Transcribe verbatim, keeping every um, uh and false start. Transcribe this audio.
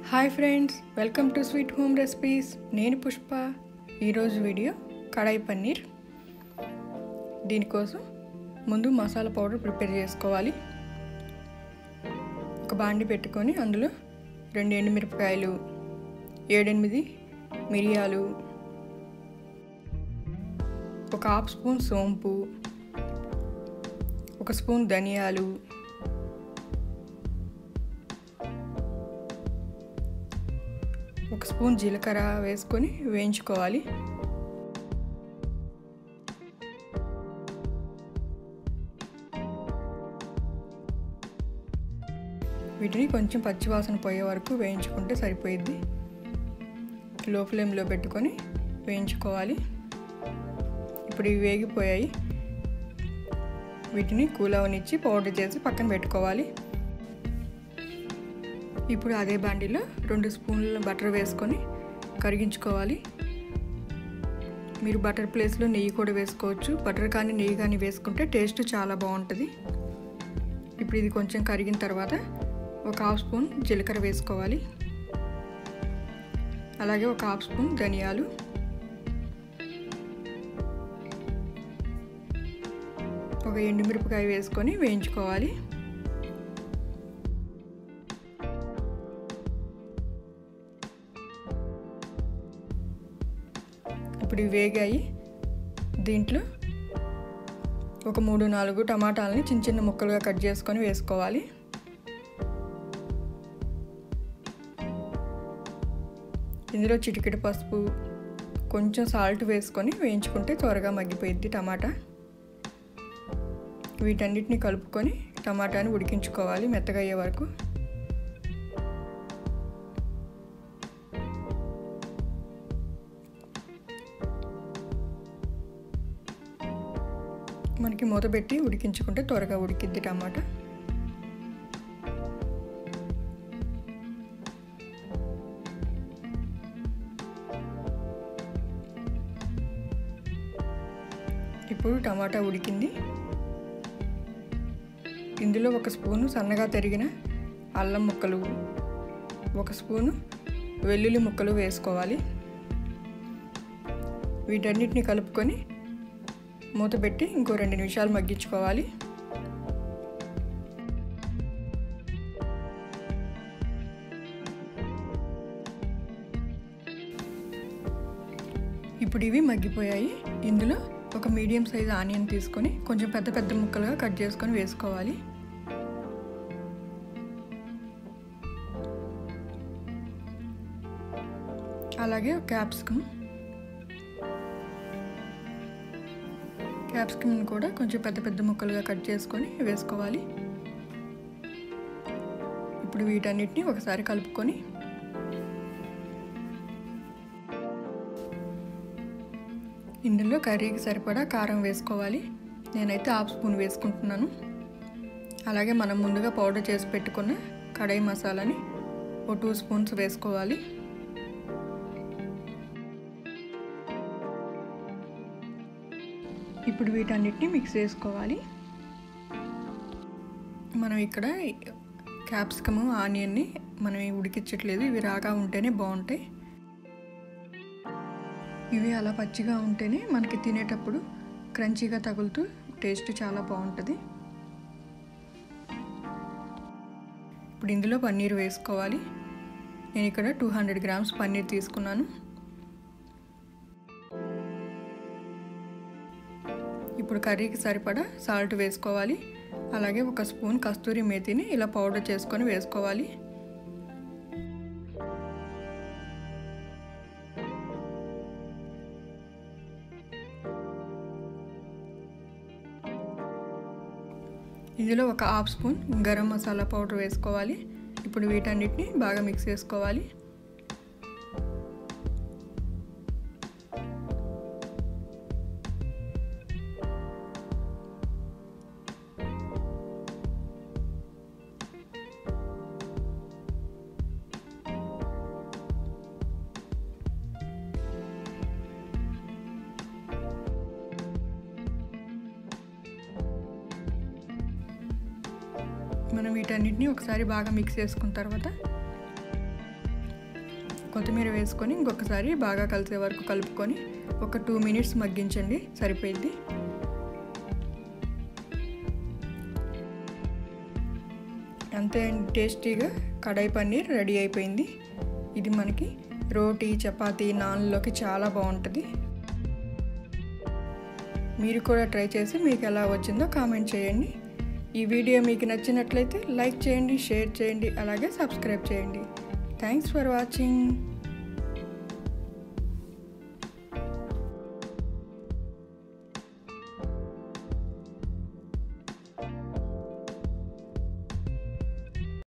Hi friends, welcome to sweet home recipes. నేను పుష్ప. ఈరోజు video కడాయి పన్నీర్. దీనికోసం ముందు మసాలా పౌడర్ ప్రిపేర్ చేసుకోవాలి. ఒక బాండి పెట్టుకొని అందులో రెండు ఎండుమిరపకాయలు, ఏడెనిమిది మిరియాలు, ఒక హాఫ్ స్పూన్ సోంపు, ఒక స్పూన్ ధనియాలు, ఒక స్పూన్ జీలకర్ర వేసుకొని వేయించుకోవాలి. వీటిని కొంచెం పచ్చివాసన పోయే వరకు వేయించుకుంటే సరిపోయిద్ది. లో ఫ్లేమ్లో పెట్టుకొని వేయించుకోవాలి. ఇప్పుడు ఇవి వేగిపోయాయి. వీటిని కూల్ అవనిచ్చి పౌడర్ చేసి పక్కన పెట్టుకోవాలి. ఇప్పుడు అదే బాండీలో రెండు స్పూన్ల బటర్ వేసుకొని కరిగించుకోవాలి. మీరు బటర్ ప్లేస్లో నెయ్యి కూడా వేసుకోవచ్చు. బటర్ కానీ నెయ్యి కానీ వేసుకుంటే టేస్ట్ చాలా బాగుంటుంది. ఇప్పుడు ఇది కొంచెం కరిగిన తర్వాత ఒక హాఫ్ స్పూన్ జీలకర్ర వేసుకోవాలి. అలాగే ఒక హాఫ్ స్పూన్ ధనియాలు, ఒక ఎండుమిరపకాయ వేసుకొని వేయించుకోవాలి. ఇప్పుడు వేగాయి. దీంట్లో ఒక మూడు నాలుగు టమాటాలని చిన్న చిన్న ముక్కలుగా కట్ చేసుకొని వేసుకోవాలి. ఇందులో చిటికెడు పసుపు, కొంచెం సాల్ట్ వేసుకొని వేయించుకుంటే త్వరగా మగ్గిపోయిద్ది టమాటా. వీటన్నిటిని కలుపుకొని టమాటాని ఉడికించుకోవాలి మెత్తగా అయ్యే వరకు. మనకి మూత పెట్టి ఉడికించుకుంటే త్వరగా ఉడికిద్ది టమాటా. ఇప్పుడు టమాటా ఉడికింది. ఇందులో ఒక స్పూను సన్నగా తరిగిన అల్లం ముక్కలు, ఒక స్పూను వెల్లుల్లి ముక్కలు వేసుకోవాలి. వీటన్నిటిని కలుపుకొని మూత పెట్టి ఇంకో రెండు నిమిషాలు మగ్గించుకోవాలి. ఇప్పుడు ఇవి మగ్గిపోయాయి. ఇందులో ఒక మీడియం సైజ్ ఆనియన్ తీసుకొని కొంచెం పెద్ద పెద్ద ముక్కలుగా కట్ చేసుకొని వేసుకోవాలి. అలాగే ఒక క్యాప్సికమ్ క్యాప్సికమ్ కూడా కొంచెం పెద్ద పెద్ద ముక్కలుగా కట్ చేసుకొని వేసుకోవాలి. ఇప్పుడు వీటన్నిటిని ఒకసారి కలుపుకొని ఇందులో కర్రీకి సరిపడా కారం వేసుకోవాలి. నేనైతే హాఫ్ స్పూన్ వేసుకుంటున్నాను. అలాగే మనం ముందుగా పౌడర్ చేసి పెట్టుకున్న కడాయి మసాలాని ఒక టూ స్పూన్స్ వేసుకోవాలి. ఇప్పుడు వీటన్నిటిని మిక్స్ చేసుకోవాలి. మనం ఇక్కడ క్యాప్సికము, ఆనియన్ని మనం ఉడికించట్లేదు. ఇవి రాగా ఉంటేనే బాగుంటాయి. ఇవి అలా పచ్చిగా ఉంటేనే మనకి తినేటప్పుడు క్రంచీగా తగులుతూ టేస్ట్ చాలా బాగుంటుంది. ఇప్పుడు ఇందులో పన్నీర్ వేసుకోవాలి. నేను ఇక్కడ టూ హండ్రెడ్ గ్రామ్స్ పన్నీర్ తీసుకున్నాను. ఇప్పుడు కర్రీకి సరిపడా సాల్ట్ వేసుకోవాలి. అలాగే ఒక స్పూన్ కస్తూరి మేతిని ఇలా పౌడర్ చేసుకొని వేసుకోవాలి. ఇందులో ఒక half spoon garam masala powder వేసుకోవాలి. ఇప్పుడు వీటన్నిటిని బాగా మిక్స్ చేసుకోవాలి. మనం వీటన్నిటిని ఒకసారి బాగా మిక్స్ చేసుకున్న తర్వాత కొత్తిమీర వేసుకొని ఇంకొకసారి బాగా కలిసే వరకు కలుపుకొని ఒక టూ మినిట్స్ మగ్గించండి, సరిపోయింది. అంతే టేస్టీగా కడాయి పన్నీర్ రెడీ అయిపోయింది. ఇది మనకి రోటీ, చపాతీ, నాన్లోకి చాలా బాగుంటుంది. మీరు కూడా ట్రై చేసి మీకు ఎలా వచ్చిందో కామెంట్ చేయండి. ఈ వీడియో మీకు నచ్చినట్లయితే లైక్ చేయండి, షేర్ చేయండి, అలాగే సబ్స్క్రైబ్ చేయండి. Thanks for watching.